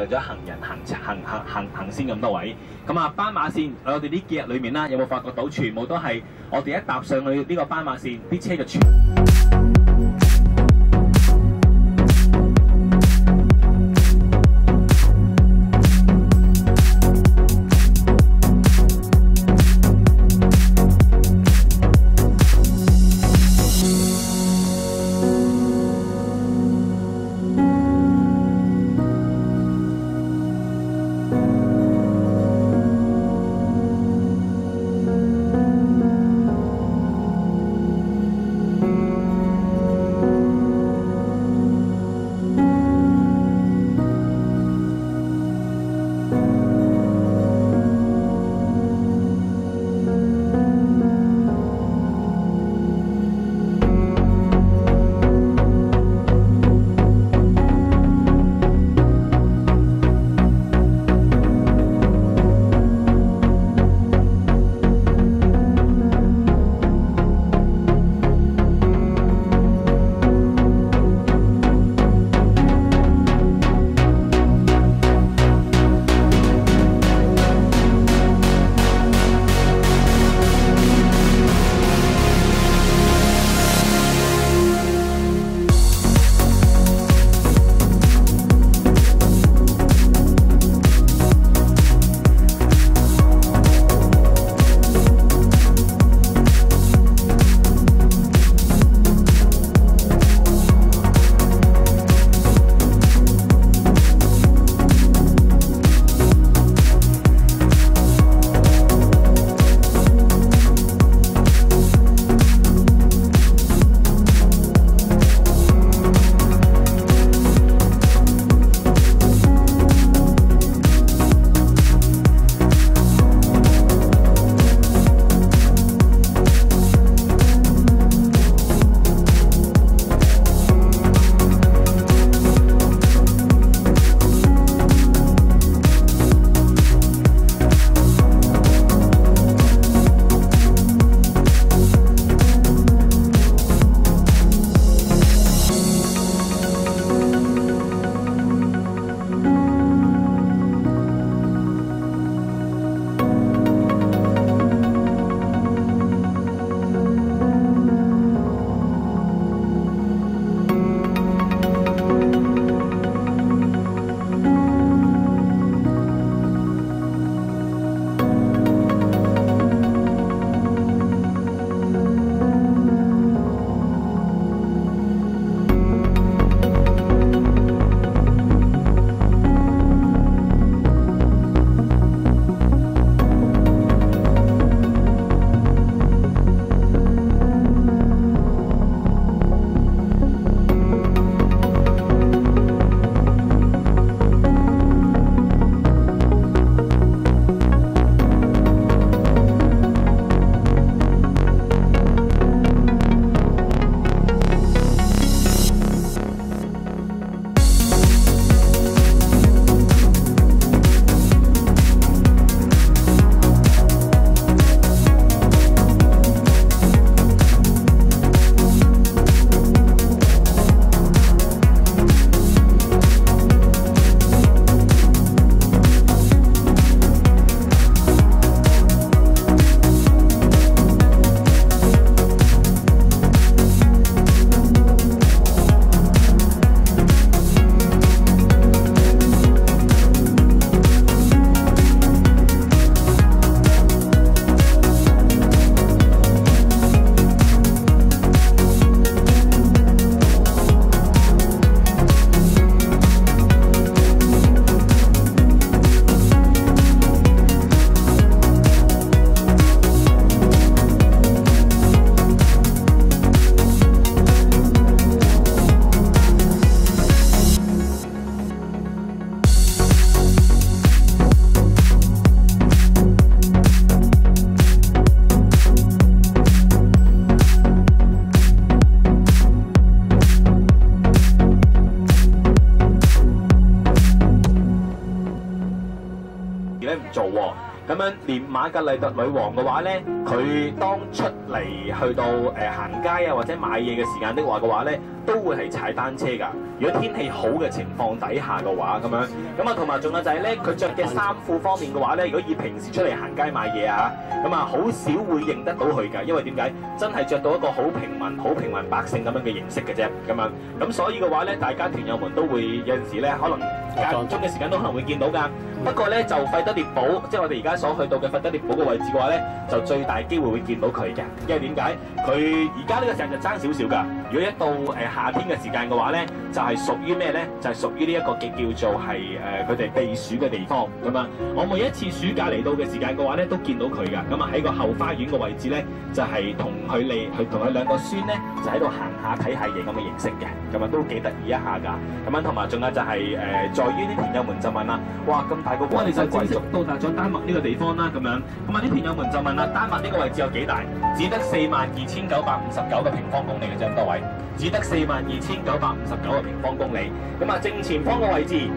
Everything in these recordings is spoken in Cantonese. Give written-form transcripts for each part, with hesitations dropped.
咗行人行先咁多位。咁啊，斑馬線我哋呢幾日裏面啦，有冇發覺到全部都係我哋一搭上去呢個斑馬線，啲車就全。 咁樣連瑪格麗特女王嘅話咧，佢當出嚟去到行街啊或者買嘢嘅時間的話咧，都會係踩單車㗎。如果天氣好嘅情況底下嘅話，咁啊同埋仲有就係咧，佢着嘅衫褲方面嘅話咧，如果以平時出嚟行街買嘢啊，咁啊好少會認得到佢㗎，因為點解？真係着到一個好平民百姓咁樣嘅形式嘅啫，咁所以嘅話咧，大家團友們都會有陣時咧，可能間中嘅時間都可能會見到㗎。不過咧就費德列堡，即係我哋而家所去到嘅費德列堡嘅位置嘅話咧，就最大機會會見到佢嘅，因為點解？佢而家呢個時候就爭少少㗎。如果一到夏天嘅時間嘅話咧，就係屬於咩咧？就係屬於呢一個叫做係佢哋避暑嘅地方咁啊。我每一次暑假嚟到嘅時間嘅話咧，都見到佢㗎。咁啊喺個後花園嘅位置咧，就係同佢兩個孫咧，就喺度行下睇下嘢咁嘅形式嘅，咁啊都幾得意一下㗎。咁樣同埋仲有就係在於啲團友們就問啦，哇咁大個我哋就正式到達咗丹麥呢個地方啦，咁啊啲團友們就問啦，丹麥呢個位置有幾大？只得42,959個平方公里嘅啫，各位，只得42,959個平方公里。咁啊正前方嘅位置。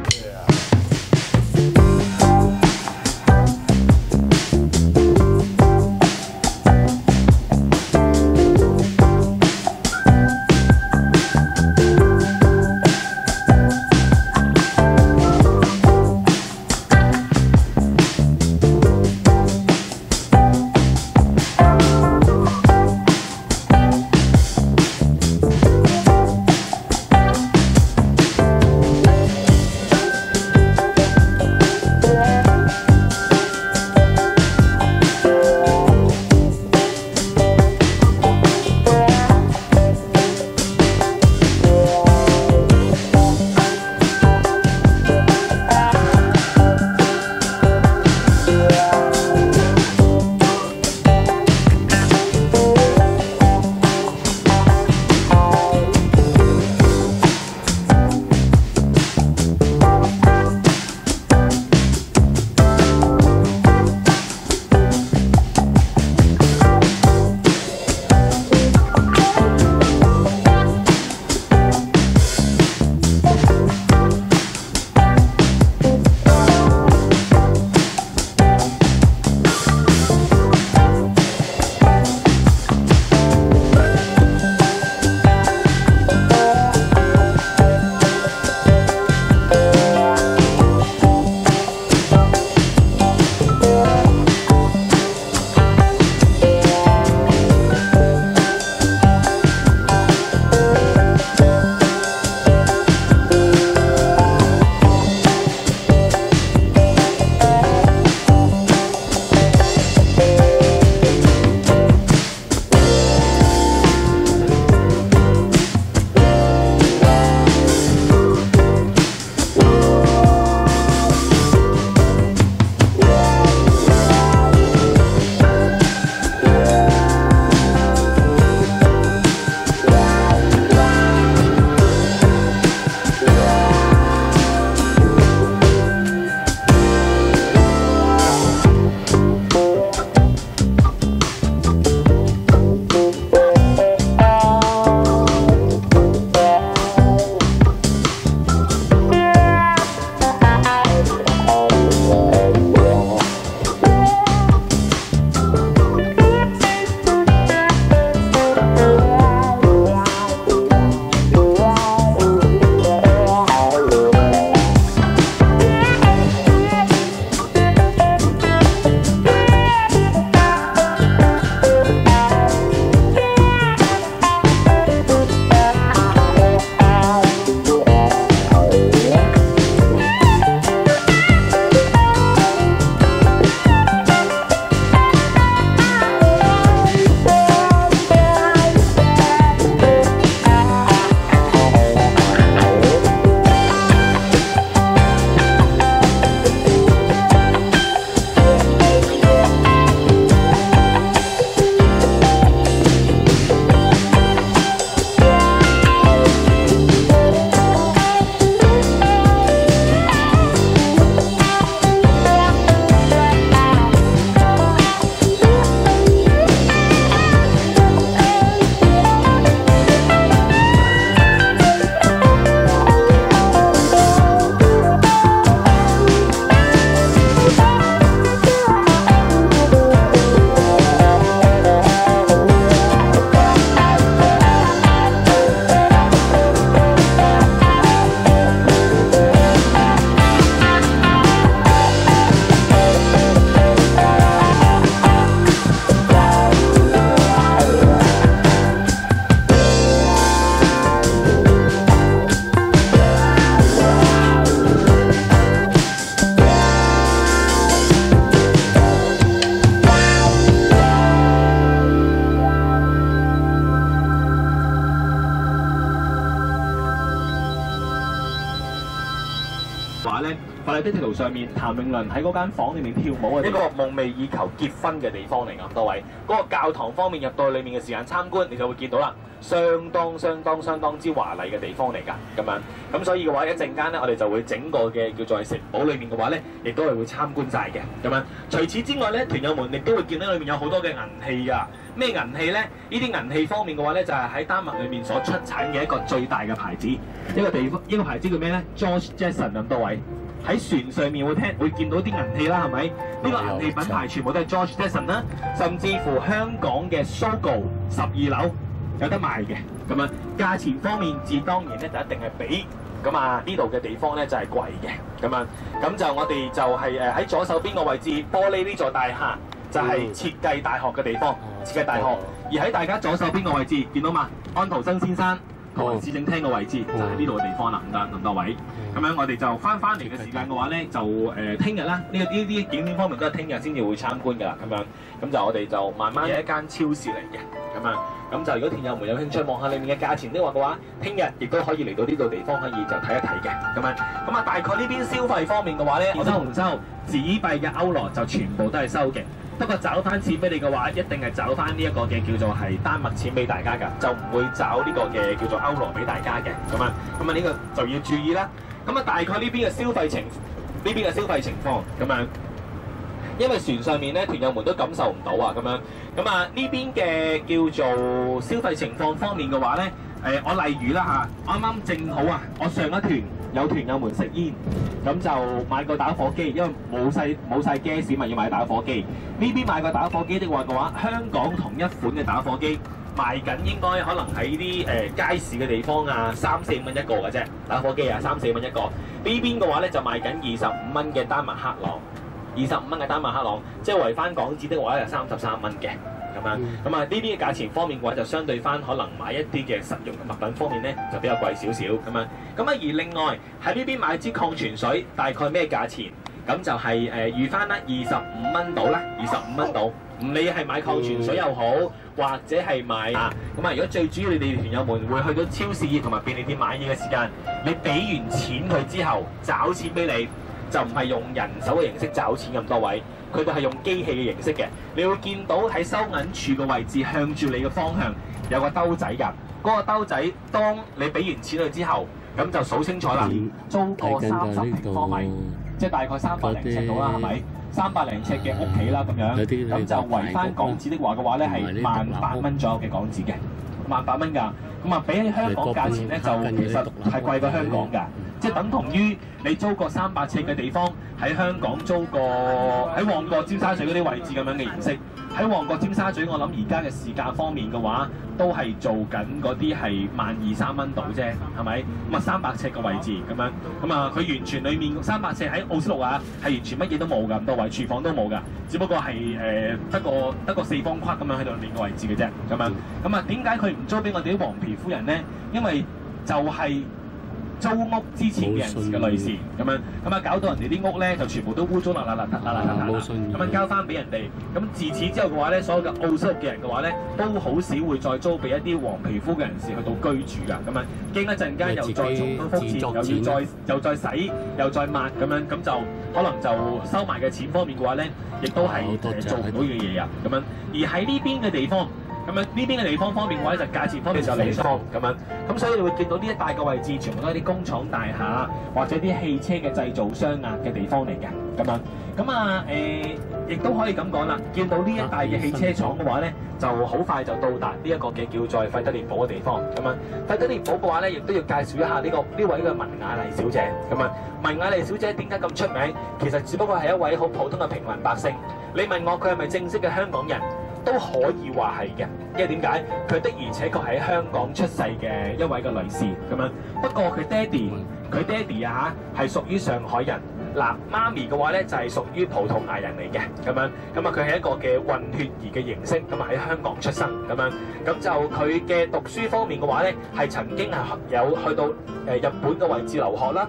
話咧，法拉第鐵路上面譚詠麟喺嗰間房裏面跳舞嘅一個夢寐以求結婚嘅地方嚟㗎，各位。嗰、那個教堂方面入到去裏面嘅時間參觀，你就會見到啦，相當之華麗嘅地方嚟㗎，咁樣。咁所以嘅話，一陣間咧，我哋就會整個嘅叫做係城堡裏面嘅話咧，亦都係會參觀晒嘅，咁樣。除此之外咧，團友們亦都會見到裏面有好多嘅銀器㗎。咩銀器咧？呢啲銀器方面嘅話咧，就係喺丹麥裏面所出產嘅一個最大嘅牌子，一個牌子叫咩咧 ？George Jetson 咁多位喺船上面會見到啲銀器啦，係咪？呢個銀器品牌全部都係 George Jetson 啦，甚至乎香港嘅 Sogo 12樓有得賣嘅，咁樣價錢方面自當然咧就一定係比咁啊呢度嘅地方咧就係貴嘅，咁樣咁就我哋就係喺左手邊個位置玻璃呢座大廈。就係設計大學嘅地方，設計大學。而喺大家左手邊個位置，見到嘛？安徒生先生同埋市政廳嘅位置，就係呢度嘅地方啦，咁多位。咁樣我哋就翻嚟嘅時間嘅話咧，就聽日啦，呢啲景點方面都係聽日先至會參觀㗎啦，咁樣。咁就我哋就慢慢嘅一間超市嚟嘅，咁樣。咁就如果團友們有興趣望下裡面嘅價錢的話嘅話，聽日亦都可以嚟到呢度地方可以就睇一睇嘅，咁樣。咁啊，大概呢邊消費方面嘅話咧，我都唔收紙幣嘅歐羅就全部都係收嘅。不過找翻錢俾你嘅話，一定係找翻呢一個嘅叫做係丹麥錢俾大家㗎，就唔會找呢個嘅叫做歐羅俾大家嘅，咁啊呢個就要注意啦。咁啊，大概呢邊嘅消費情況咁樣，因為船上面咧團友們都感受唔到啊，咁樣。咁啊呢邊嘅叫做消費情況方面嘅話咧，我例如啦嚇，啱啱正好啊，我上一團有團友們食煙。咁就買個打火機，因為冇晒 gas 咪要買打火機。呢邊買個打火機的話，香港同一款嘅打火機賣緊應該可能喺啲街市嘅地方啊，3-4蚊一個嘅啫，打火機啊3-4蚊一個。呢邊嘅話咧就賣緊25蚊嘅丹麥克朗，25蚊嘅丹麥克朗，即係圍翻港紙的話咧就33蚊嘅。咁啊，呢啲嘅價錢方面嘅話，就相對翻可能買一啲嘅實用嘅物品方面咧，就比較貴少少咁樣。咁啊，而另外喺呢邊買支礦泉水，大概咩價錢？咁就係預翻啦，25蚊到啦，25蚊到。唔理係買礦泉水又好，或者係買咁啊，如果最主要你哋團友們會去到超市同埋便利店買嘢嘅時間，你俾完錢佢之後，找錢俾你，就唔係用人手嘅形式找錢咁多位。佢哋係用機器嘅形式嘅，你會見到喺收銀處嘅位置向住你嘅方向有個兜仔㗎。嗰個兜仔，當你俾完錢佢之後，咁就數清楚啦。租個30平方米，即係大概300零尺到啦，係咪？300零尺嘅屋企啦，咁樣，咁就圍翻港紙的話嘅話咧，係18,000蚊左右嘅港紙嘅，18,000蚊㗎。咁啊，比起香港價錢咧，就其實係貴過香港㗎。即係等同於你租個300尺嘅地方，喺香港租個喺旺角尖沙咀嗰啲位置咁樣嘅形式。喺旺角尖沙咀，我諗而家嘅市價方面嘅話，都係做緊嗰啲係12,000-3蚊度啫，係咪？咁啊300尺嘅位置咁樣，咁啊佢完全裡面300尺喺奧斯陸啊，係完全乜嘢都冇㗎，咁多位廚房都冇㗎，只不過係得個4方框咁樣喺度裏面嘅位置嘅啫，咁樣。咁啊點解佢唔租俾我哋啲黃皮膚人咧？因為就係租屋之前嘅人士嘅類似咁樣，咁啊搞到人哋啲屋咧就全部都污糟邋邋遢咁樣交翻俾人哋。咁自此之後嘅話咧，所有嘅澳洲嘅人嘅話咧，都好少會再租俾一啲黃皮膚嘅人士去到居住㗎。咁樣經一陣間又再重蹈覆轍，又再洗又再抹咁樣，咁就可能就收埋嘅錢方面嘅話咧，亦都係做唔到嘅嘢啊。咁樣而喺呢邊嘅地方。咁樣呢邊嘅地方方面嘅話，就價錢方面就理想咁樣，咁所以你會見到呢一帶嘅位置，全部都係啲工廠大廈或者啲汽車嘅製造商嘅地方嚟嘅咁樣。咁啊亦都可以咁講啦，見到呢一帶嘅汽車廠嘅話咧，就好快就到達呢一個嘅叫做費德列堡嘅地方咁樣。費德列堡嘅話咧，亦都要介紹一下呢位嘅文雅麗小姐咁樣。文雅麗小姐點解咁出名？其實只不過係一位好普通嘅平民百姓。你問我佢係咪正式嘅香港人？都可以話係嘅，因為點解？佢的而且確喺香港出世嘅一位嘅女士咁樣。不過佢爹哋啊係屬於上海人，嗱媽咪嘅話咧就係屬於葡萄牙人嚟嘅咁樣。咁啊佢係一個嘅混血兒嘅形式，咁啊喺香港出生咁樣。咁就佢嘅讀書方面嘅話咧，係曾經係有去到日本嘅位置留學啦。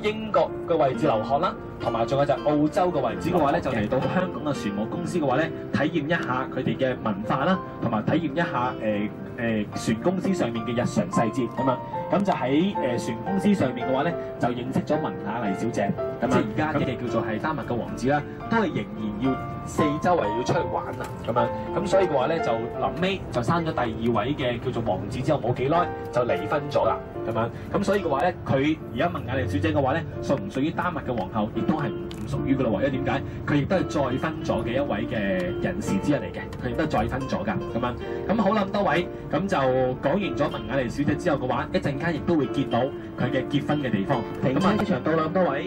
英國嘅位置留學啦，同埋仲有就係澳洲嘅位置嘅話咧，就嚟到香港嘅船務公司嘅話咧，體驗一下佢哋嘅文化啦，同埋體驗一下船公司上面嘅日常細節咁樣。咁就喺船公司上面嘅話咧，就認識咗文雅麗小姐。咁啊，而家嘅叫做係丹麥嘅王子啦，都係仍然要四周圍要出去玩啊，咁樣。咁所以嘅話咧，就臨尾就生咗第2位嘅叫做王子之後冇幾耐就離婚咗啦，咁樣。咁所以嘅話咧，佢而家文雅麗小姐嘅話咧，屬唔屬於丹麥嘅皇后，亦都係唔屬於嘅咯喎。因為點解？佢亦都係再婚咗嘅一位嘅人士之一嚟嘅，佢亦都係再婚咗㗎，咁樣。咁好啦，咁多位，咁就講完咗文雅麗小姐之後嘅話，一陣間亦都會見到佢嘅結婚嘅地方。停車場到啦，咁多位。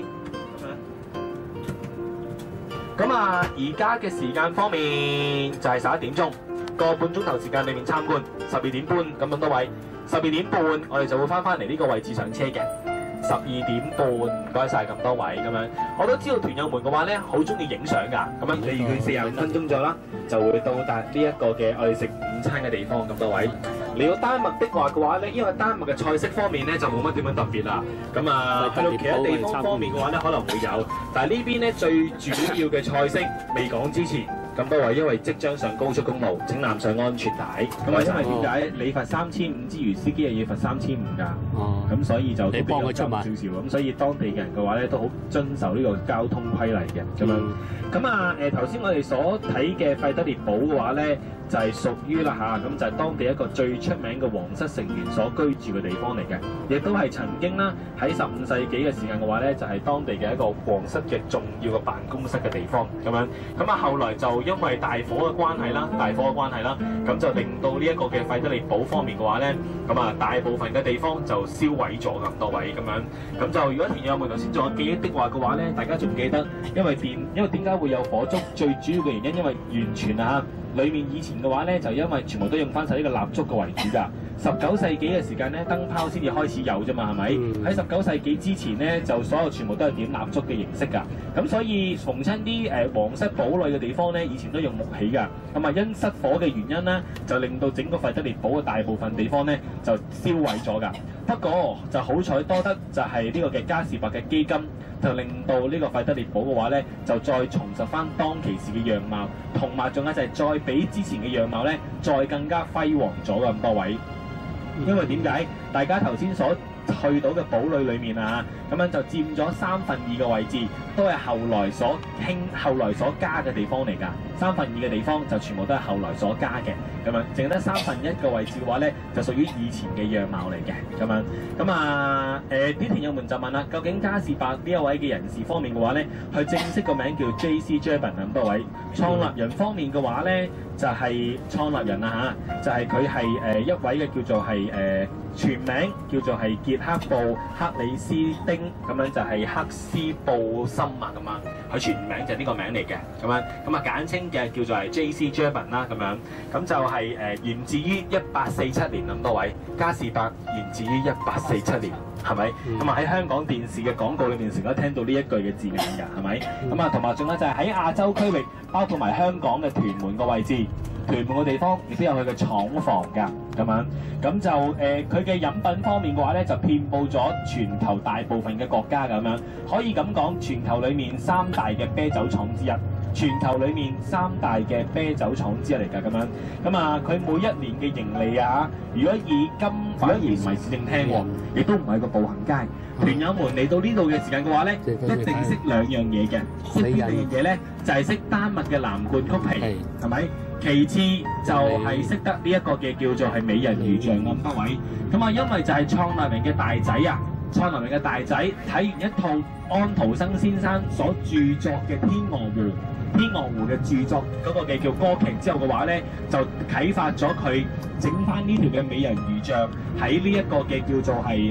咁啊，而家嘅時間方面就係11點鐘，個半鐘頭時間裏面參觀，12點半咁多位，12點半我哋就會翻嚟呢個位置上車嘅。12點半，唔該晒咁多位咁樣。我都知道團友們嘅話咧，好中意影相㗎。咁樣你預計45分鐘咗啦，就會到達呢一個嘅我哋食午餐嘅地方咁多位。嚟到丹麥的話咧，因為丹麥嘅菜式方面咧就冇乜點樣特別啦。咁啊，去到其他地方方面嘅話咧，可能會有，但係呢邊咧最主要嘅菜式未講之前。咁多位，因為即將上高速公路，請攬上安全帶。咁啊，因為點解你罰3500之餘，司機又要罰3500㗎？哦。咁所以就比較急少少。咁所以當地嘅人嘅話咧，都好遵守呢個交通規例嘅咁樣。咁啊頭先我哋所睇嘅費德列堡嘅話咧，就係屬於啦嚇，咁就係當地一個最出名嘅皇室成員所居住嘅地方嚟嘅，亦都係曾經啦喺15世紀嘅時間嘅話咧，就係當地嘅一個皇室嘅重要嘅辦公室嘅地方咁樣。咁啊後來就因為大火嘅關係啦，咁就令到呢一個嘅費德列堡方面嘅話咧，咁啊大部分嘅地方就燒毀咗咁多位咁樣。咁就如果團友們頭先仲有記憶的話咧，大家仲記得，因為點解會有火燭？最主要嘅原因因為完全啊裏面以前嘅話咧，就因為全部都用翻晒呢個蠟燭嘅為主㗎。19世紀嘅時間咧，燈泡先至開始有啫嘛，係咪？喺19世紀之前咧，就所有全部都係點蠟燭嘅形式㗎。咁所以逢親啲皇室堡壘嘅地方咧，以前都用木起㗎。咁啊，因失火嘅原因咧，就令到整個費德列堡嘅大部分地方咧就燒毀咗㗎。不過就好彩多得就係呢個嘅嘉士伯嘅基金，就令到呢個費德列堡嘅話咧，就再重拾翻當其時嘅樣貌，同埋仲有就係再比之前嘅樣貌咧，再更加輝煌咗咁多位。因為點解？大家頭先所去到嘅堡壘裏面啊，咁樣就佔咗2/3嘅位置，都係後來所加嘅地方嚟㗎。2/3嘅地方就全部都係後來所加嘅，咁樣淨得1/3嘅位置嘅話咧，就屬於以前嘅樣貌嚟嘅，咁樣。咁啊啲團友們就問啦，究竟嘉士伯呢一位嘅人士方面嘅話咧，佢正式個名叫 J.C. Jebsen 咁多位。創立人方面嘅話咧，就係創立人啊嚇，就係佢係一位嘅叫做係全名叫做係傑克布克里斯丁，咁樣就係克斯布森啊咁樣，佢全名就係呢個名嚟嘅，咁樣咁啊簡稱嘅叫做係 J.C. Jebsen 啦咁樣，咁就係源自於1847年咁多位，嘉士伯源自於1847年。係咪？咁啊喺香港電視嘅廣告裏面成日都聽到呢一句嘅字眼㗎，係咪？咁啊同埋仲有就係喺亞洲區域，包括埋香港嘅屯門個位置，屯門個地方亦都有佢嘅廠房㗎，咁樣。咁就佢嘅飲品方面嘅話咧，就遍佈咗全球大部分嘅國家咁樣。可以咁講，全球裡面3大嘅啤酒廠之一。全球裏面3大嘅啤酒廠之一嚟㗎，咁樣。咁啊，佢每一年嘅盈利啊，如果以金反而唔係市政廳喎，亦都唔係個步行街。團友們嚟到呢度嘅時間嘅話咧，一定識2樣嘢嘅。識邊2樣嘢咧？就係識丹麥嘅藍罐曲皮，係咪？其次就係識得呢一個嘅叫做係美人魚像咁多位。咁啊，因為就係創立人嘅大仔啊。創立人嘅大仔睇完一套安徒生先生所著作嘅《天鵝湖》嘅著作嗰個嘅叫歌劇之後嘅話咧，就啟發咗佢整翻呢條嘅美人魚像喺呢一個嘅叫做係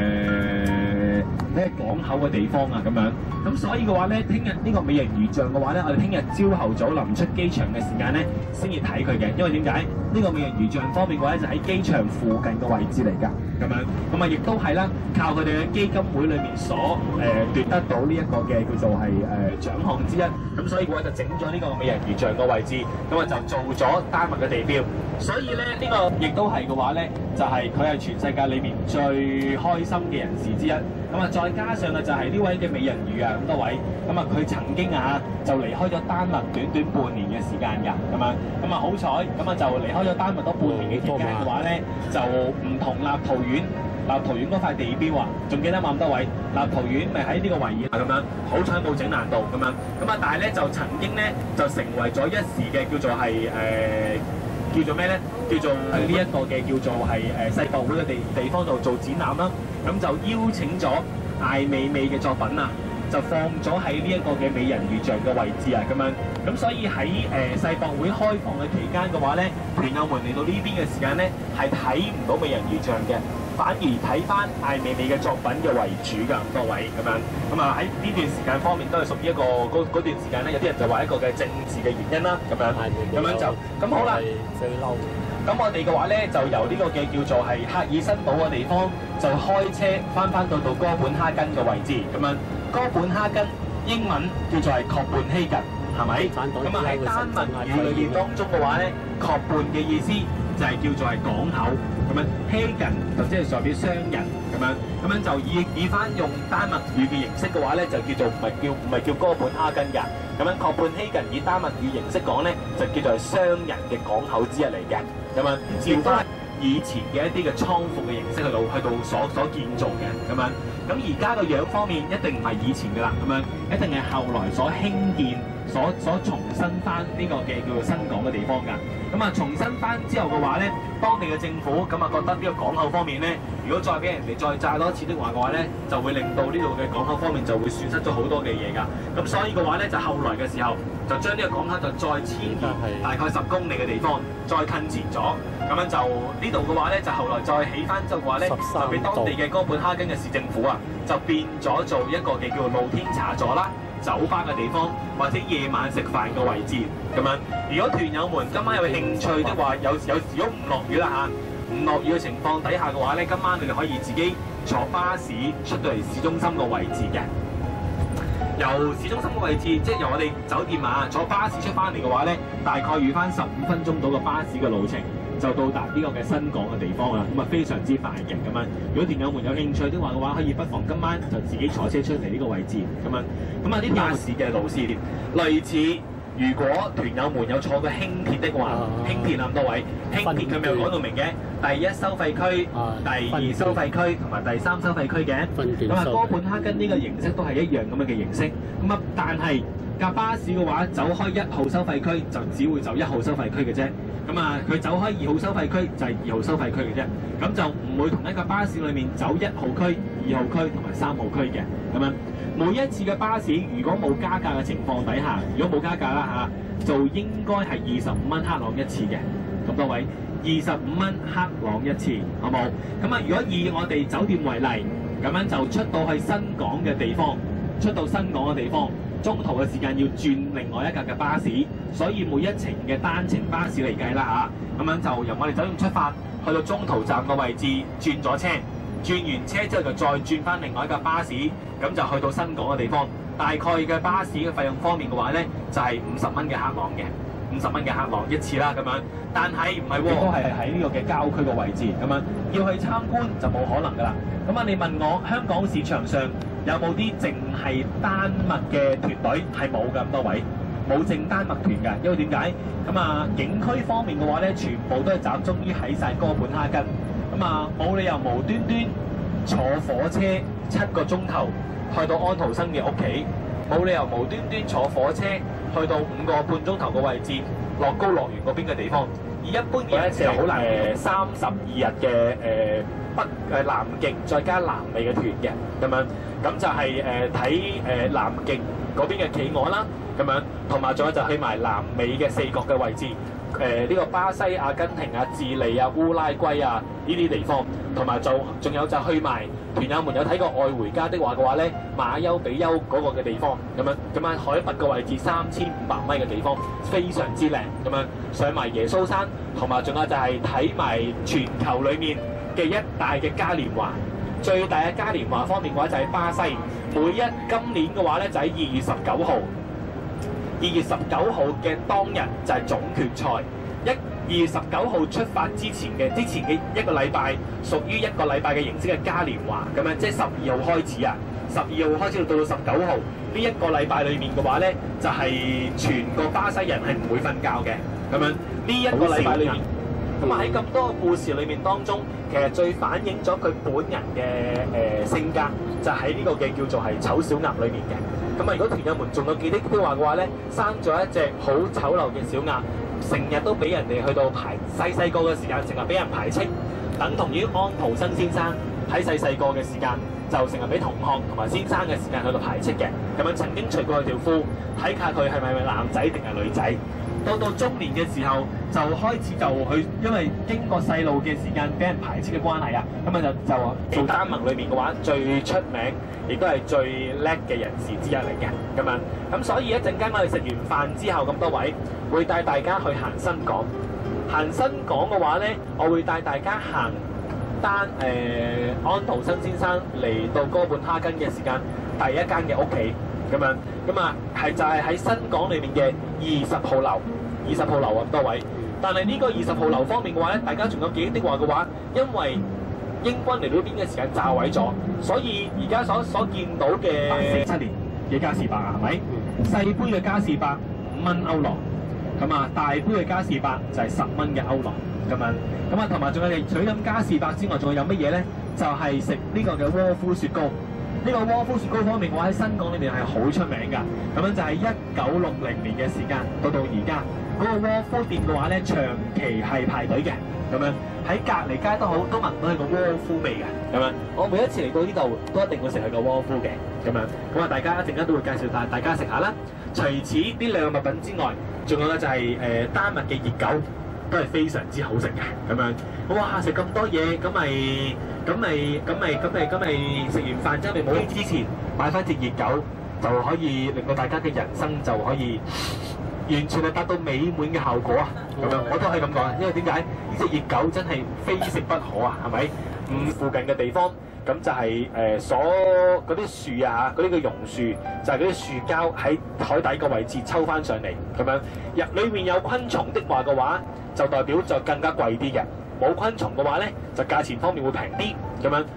咩港口嘅地方啊咁樣。咁所以嘅話咧，聽日呢個美人魚像嘅話咧，我哋聽日朝頭早臨出機場嘅時間咧，先至睇佢嘅。因為點解？呢個美人魚像方面嘅話咧，就喺機場附近嘅位置嚟㗎，咁樣。咁啊，亦都係啦，靠佢哋嘅基金會裏面所奪得到呢一個嘅叫做係獎項之一。咁所以嘅話就整咗呢個美人魚像嘅位置，咁啊就做咗丹麥嘅地標。所以咧，呢個亦都係嘅話咧，就係佢係全世界裏面最開心嘅人士之一。 咁啊，再加上嘅就係呢位嘅美人魚啊，咁多位，咁啊佢曾經啊就離開咗丹麥短短半年嘅時間㗎，咁樣，咁啊好彩，咁啊就離開咗丹麥多半年嘅期間嘅話咧，就唔同立陶宛。立陶宛嗰塊地標啊，仲記得嘛咁多位？立陶宛咪喺呢個維爾咁樣，好彩冇整爛到咁樣。咁啊，但係咧就曾經咧就成為咗一時嘅叫做係叫做咩咧？叫做呢一個嘅叫做係世博會嘅地方度做展覽啦。咁就邀請咗艾未未嘅作品啊，就放咗喺呢一個嘅美人魚像嘅位置啊，咁樣。咁所以喺世博會開放嘅期間嘅話咧，團友們嚟到呢邊嘅時間咧係睇唔到美人魚像嘅。反而睇翻艾未未嘅作品嘅為主㗎，各位咁樣。咁啊喺呢段時間方面都係屬於一個嗰段時間咧，有啲人就話一個嘅政治嘅原因啦，咁樣。咁樣就咁好啦。 最嬲。 咁我哋嘅話咧，就由呢個嘅叫做係赫爾辛堡嘅地方，就開車翻到哥本哈根嘅位置，咁樣。哥本哈根英文叫做係確半希近，係咪？咁啊喺丹麥語裏面當中嘅話咧，確半嘅意思就係叫做係港口。咁樣 Hagen 就即係代表商人咁樣就以翻用丹麥語嘅形式嘅話咧，就叫做唔係叫哥本哈根㗎。咁樣 Copenhagen 以丹麥語形式講咧，就叫做商人嘅港口之一嚟嘅。咁樣照翻以前嘅一啲嘅倉庫嘅形式去到所建造嘅咁樣。咁而家個樣方面一定唔係以前㗎啦，咁樣一定係後來所興建。所重新翻呢個嘅叫做新港嘅地方㗎，咁啊重新翻之後嘅話咧，當地嘅政府咁啊覺得呢個港口方面咧，如果再俾人哋再炸多一次的話嘅話咧，就會令到呢度嘅港口方面就會損失咗好多嘅嘢㗎。咁所以嘅話咧，就後來嘅時候就將呢個港口就再遷移大概10公里嘅地方，再近前咗，咁樣就呢度嘅話咧，就後來再起翻之後嘅話咧，就俾當地嘅哥本哈根嘅市政府啊，就變咗做一個嘅叫做露天茶座啦。酒吧嘅地方，或者夜晚食飯嘅位置咁樣。如果團友們今晚有興趣的話，有時如果唔落雨啦嚇，唔落雨嘅情況底下嘅話咧，今晚你哋可以自己坐巴士出到嚟市中心個位置嘅。由市中心嘅位置，即係由我哋酒店啊坐巴士出翻嚟嘅話咧，大概預翻15分鐘到嘅巴士嘅路程，就到達呢個嘅新港嘅地方啦。咁啊非常之快嘅咁樣。如果團友們有興趣的話嘅話，可以不妨今晚就自己坐車出嚟呢個位置咁樣。咁啊啲巴士嘅路線類似，如果團友們有坐過輕鐵的話，輕鐵咁多位，輕鐵佢咪有講到明嘅，第一收費區、第二收費區同埋第三收費區嘅。咁啊哥本哈根呢個形式都係一樣咁樣嘅形式。咁啊但係架巴士嘅話走開1號收費區就只會走1號收費區嘅啫。咁啊，佢走開2號收費區就係2號收費區嘅啫，咁就唔會同一架巴士裏面走1號區、2號區同埋3號區嘅咁樣。每一次嘅巴士如果冇加價嘅情況底下，如果冇加價啦嚇，就應該係25蚊克朗一次嘅。咁多位25蚊克朗一次，好冇？咁啊，如果以我哋酒店為例，咁樣就出到去新港嘅地方，中途嘅時間要轉另外一架嘅巴士，所以每一程嘅單程巴士嚟計啦嚇，咁樣就由我哋酒店出發，去到中途站嘅位置轉咗車，轉完車之後就再轉翻另外一架巴士，咁就去到新港嘅地方。大概嘅巴士嘅費用方面嘅話咧，就係50蚊嘅克朗嘅，50蚊嘅克朗一次啦咁樣。但係唔係喎，都係喺呢個嘅郊區嘅位置咁樣，要去參觀就冇可能㗎啦。咁啊，你問我香港市場上有冇啲淨係丹麥嘅團隊？係冇㗎，咁多位冇淨丹麥團㗎，因為點解？咁啊，景區方面嘅話咧，全部都係集中於喺晒哥本哈根，咁啊冇理由無端端坐火車7個鐘頭去到安徒生嘅屋企，冇理由無端端坐火車去到5個半鐘頭嘅位置樂高樂園嗰邊嘅地方。而一般嘅咧就好難32日嘅南極再加南美嘅團嘅咁樣，咁就係睇南極嗰邊嘅企鵝啦，咁樣同埋仲有就去埋南美嘅4國嘅位置，呢個巴西、阿根廷啊、智利啊、烏拉圭啊呢啲地方，同埋仲有就去埋團友們有睇過《愛回家的話》嘅話咧，馬丘比丘嗰個嘅地方咁樣海拔嘅位置3500米嘅地方，非常之靚咁樣，上埋耶穌山，同埋仲有就係睇埋全球裡面嘅一大嘅嘉年華，最大嘅嘉年華方面嘅話就係巴西，今年嘅話咧就喺2月19號，2月19號嘅當日就係總決賽， 2月19號出發之前嘅一個禮拜，屬於一個禮拜嘅形式嘅嘉年華咁樣，即係12號開始啊，12號開始到19號呢一個禮拜裏面嘅話咧，就係、全個巴西人係唔會瞓覺嘅咁樣。呢一個禮拜裏面，咁啊喺咁多個故事裏面當中，其實最反映咗佢本人嘅性格，就喺呢個嘅叫做係醜小鴨裏面嘅。咁啊，如果團友們仲有記得的話嘅話咧，生咗一隻好醜陋嘅小鴨。成日都俾人哋去到排，細個嘅時間成日俾人排斥，等同於安徒生先生喺細個嘅時間就成日俾同學同埋先生嘅時間去到排斥嘅。咁樣曾經除過佢條褲，睇下佢係咪男仔定係女仔。到中年嘅時候就開始就去，因為經過細路嘅時間俾人排斥嘅關係啊，咁啊就做丹麥裏面嘅話最出名，亦都係最叻嘅人士之一嚟嘅咁樣。咁所以一陣間我哋食完飯之後，咁多位會帶大家去行新港。行新港嘅話咧，我會帶大家行安徒生先生嚟到哥本哈根嘅時間第一間嘅屋企咁樣。咁啊就係喺新港裏面嘅20號樓。20號樓啊，多位。但係呢個20號樓方面嘅話咧，大家仲有記憶的話嘅話，因為英軍嚟到呢邊嘅時間炸毀咗，所以而家所見到嘅7年嘅嘉士伯係咪？細杯嘅嘉士伯5蚊歐羅，咁啊大杯嘅嘉士伯就係10蚊嘅歐羅咁樣。咁啊同埋仲有水飲嘉士伯之外，仲有乜嘢咧？就係食呢個嘅窩夫雪糕。呢個窩夫雪糕方面嘅話喺新港裏面係好出名㗎。咁樣就係1960年嘅時間到而家。嗰個窩夫店嘅話咧，長期係排隊嘅，咁樣喺隔離街都好，都聞到係個窩夫味嘅，咁樣。我每一次嚟到呢度，都一定會食佢個窩夫嘅，咁樣。咁啊，大家一陣間都會介紹大家食下啦。除此呢兩個物品之外，仲有咧就係丹麥嘅熱狗，都係非常之好食嘅，咁樣。哇！食咁多嘢，咁咪食完飯之後，你冇之前買翻隻熱狗，就可以令到大家嘅人生就可以完全係達到美滿嘅效果啊！咁樣我都可以咁講，因為點解呢隻熱狗真係非食不可啊？係咪？附近嘅地方咁就係嗰啲樹啊，嗰啲叫榕樹，就係嗰啲樹膠喺海底個位置抽翻上嚟咁樣。裏面有昆蟲的話嘅話，就代表就更加貴啲嘅；冇昆蟲嘅話咧，就價錢方面會平啲咁樣。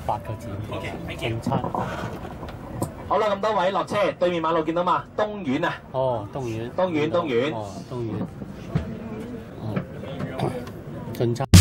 8個字。 OK， 正餐。 好啦，咁多位落車，對面馬路見到嘛？東苑啊， 哦，東苑。 東苑。 哦，東苑。哦，進餐。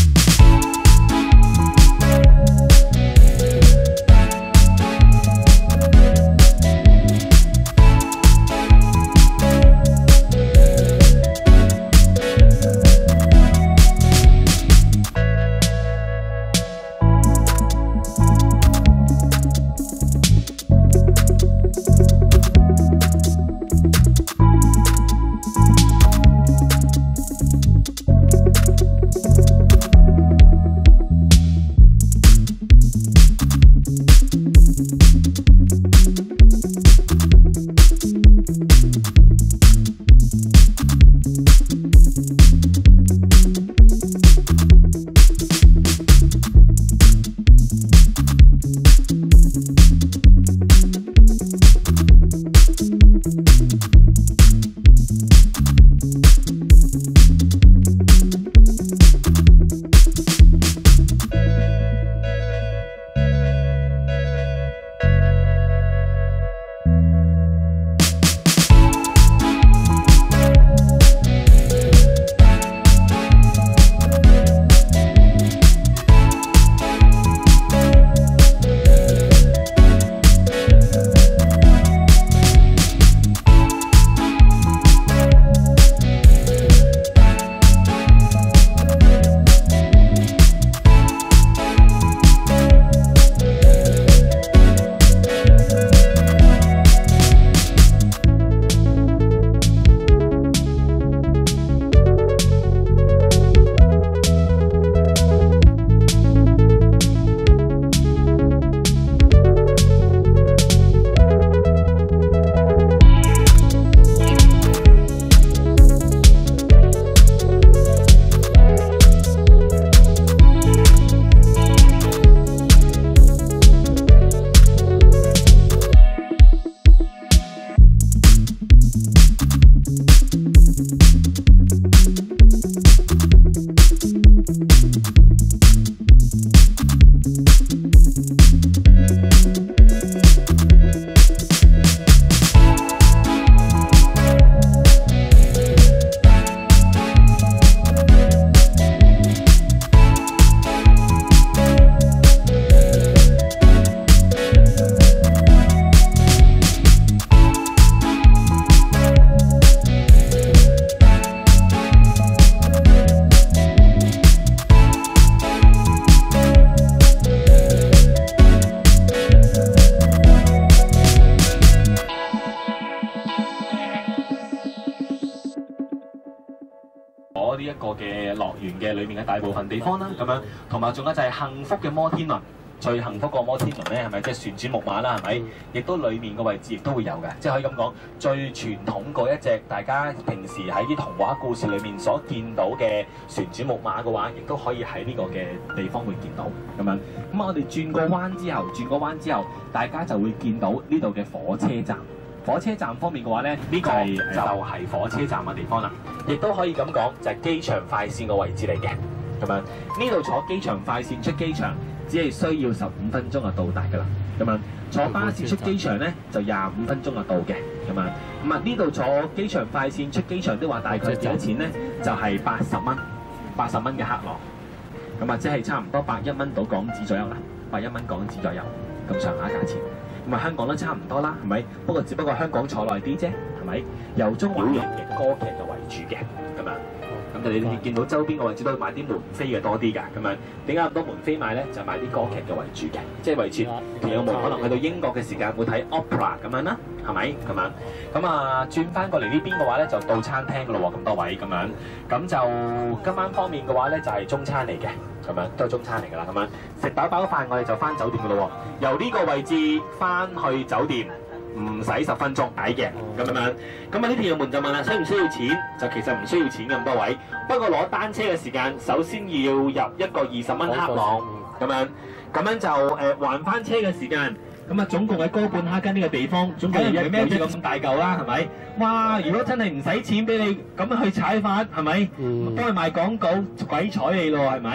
呢一個嘅樂園嘅裏面嘅大部分地方啦，咁樣，同埋仲有就係幸福嘅摩天輪，最幸福個摩天輪咧係咪即係旋轉木馬啦？係咪？亦都裡面嘅位置亦都會有嘅，即係可以咁講，最傳統嗰一隻大家平時喺啲童話故事裏面所見到嘅旋轉木馬嘅話，亦都可以喺呢個嘅地方會見到咁樣。咁我哋轉個彎之後，大家就會見到呢度嘅火車站。火車站方面嘅話咧，呢個就係火車站嘅地方啦，亦都可以咁講，就係機場快線嘅位置嚟嘅。咁樣呢度坐機場快線出機場，只係需要15分鐘就到達㗎啦。咁樣坐巴士出機場咧，就25分鐘就到嘅。咁樣咁啊，呢度坐機場快線出機場的話，大概幾多錢咧？就係80蚊，80蚊嘅克朗。咁啊，即係差唔多101蚊到港紙左右啦，101蚊港紙左右咁上下價錢。咁啊，香港都差唔多啦，係咪？不過只不過香港坐耐啲啫，係咪？由中華人嘅歌劇嘅為主嘅，咁樣。咁你哋見到周邊嘅位置都買啲門飛嘅多啲㗎，咁樣。點解咁多門飛買咧？就買啲歌劇嘅為主嘅，即係為設朋友們可能去到英國嘅時間會睇 opera 咁樣啦，係咪？咁樣。咁啊，轉翻過嚟呢邊嘅話咧，就到餐廳㗎咯喎，咁多位咁樣。咁就今晚方面嘅話咧，就係中餐嚟嘅。咁樣都係中餐嚟㗎啦，咁樣食飽飽飯，我哋就翻酒店㗎咯喎。由呢個位置翻去酒店唔使10分鐘，抵嘅咁樣。咁啊，呢條門就問啦，需唔需要錢？就其實唔需要錢咁多位。不過攞單車嘅時間，首先要入一個20蚊克朗咁樣，咁樣就還翻車嘅時間。咁啊，總共喺哥本哈根呢個地方，總共係孭住咁大嚿啦，係咪？哇！如果真係唔使錢俾你咁樣去踩法，係咪？幫佢賣廣告，鬼睬你咯，係咪？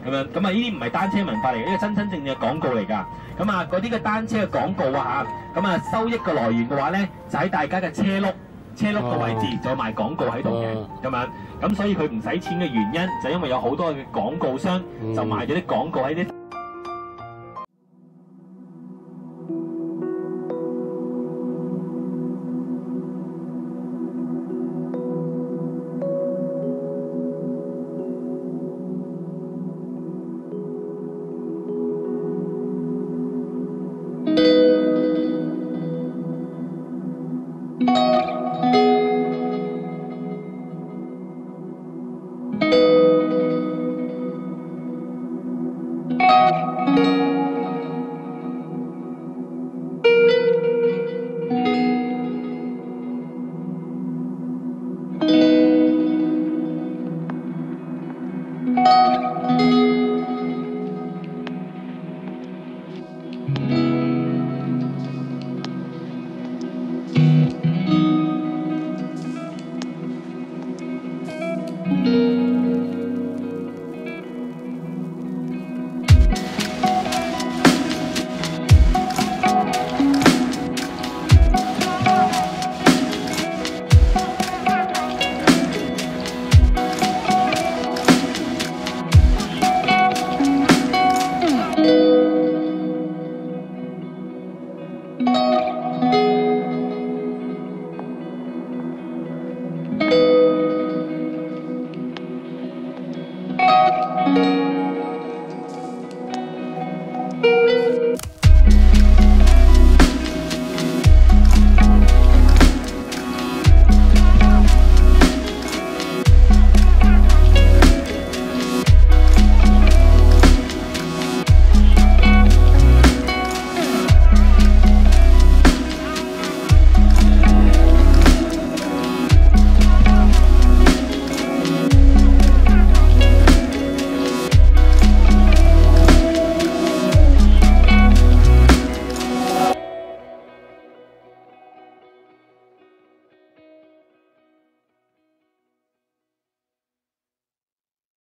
咁樣。咁啊，呢啲唔係單車文化嚟嘅，呢個真正嘅廣告嚟㗎。咁啊，嗰啲嘅單車嘅廣告啊嚇，咁啊收益嘅來源嘅話咧，就喺大家嘅車轆嘅位置就賣廣告喺度嘅咁樣。咁所以佢唔使錢嘅原因，就因為有好多嘅廣告商就賣咗啲廣告喺啲。